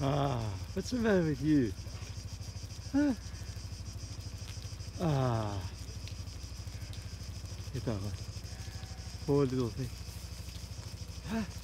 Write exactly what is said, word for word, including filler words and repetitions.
Ah, what's the matter with you? Huh? Ah, get that one. Poor little thing. Huh?